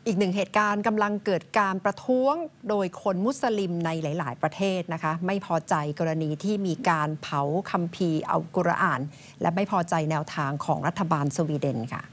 อีกหนึ่งเหตุการณ์กำลังเกิดการประท้วงโดยคนมุสลิมในหลาย ๆ ประเทศนะคะไม่พอใจกรณีที่มีการเผาคัมภีร์อัลกุรอานและไม่พอใจแนวทางของรัฐบาลสวีเดนค่ะ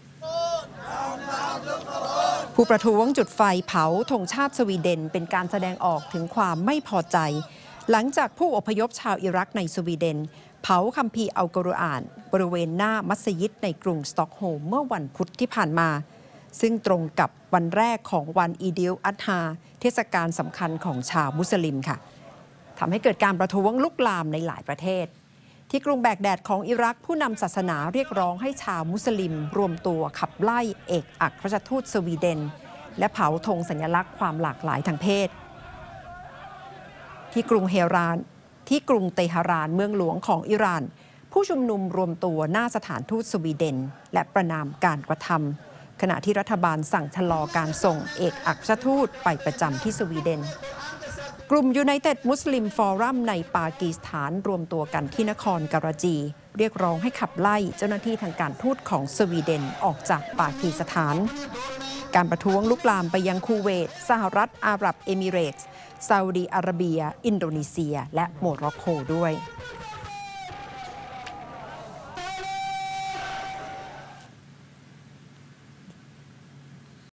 ผู้ประท้วงจุดไฟเผาธงชาติสวีเดนเป็นการแสดงออกถึงความไม่พอใจหลังจากผู้อพยพชาวอิรักในสวีเดนเผาคัมภีร์อัลกุรอานบริเวณหน้ามัสยิดในกรุงสต็อกโฮล์มเมื่อวันพุธที่ผ่านมาซึ่งตรงกับวันแรกของวันอีดิลอัฎฮาเทศกาลสำคัญของชาวมุสลิมค่ะทำให้เกิดการประท้วงลุกลามในหลายประเทศที่กรุงแบกแดดของอิรักผู้นำศาสนาเรียกร้องให้ชาวมุสลิมรวมตัวขับไล่เอกอัครราชทูตสวีเดนและเผาธงสัญลักษณ์ความหลากหลายทางเพศที่กรุงเตหะรานเมืองหลวงของอิหร่านผู้ชุมนุมรวมตัวหน้าสถานทูตสวีเดนและประนามการกระทำขณะที่รัฐบาลสั่งชะลอการส่งเอกอัครราชทูตไปประจำที่สวีเดนกลุ่ม United Muslim Forum ในปากีสถานรวมตัวกันที่นครการาจีเรียกร้องให้ขับไล่เจ้าหน้าที่ทางการทูตของสวีเดนออกจากปากีสถานการประท้วงลุกลามไปยังคูเวตสหรัฐอาหรับเอมิเรตส์ซาอุดีอาระเบียอินโดนีเซียและโมร็อกโกด้วย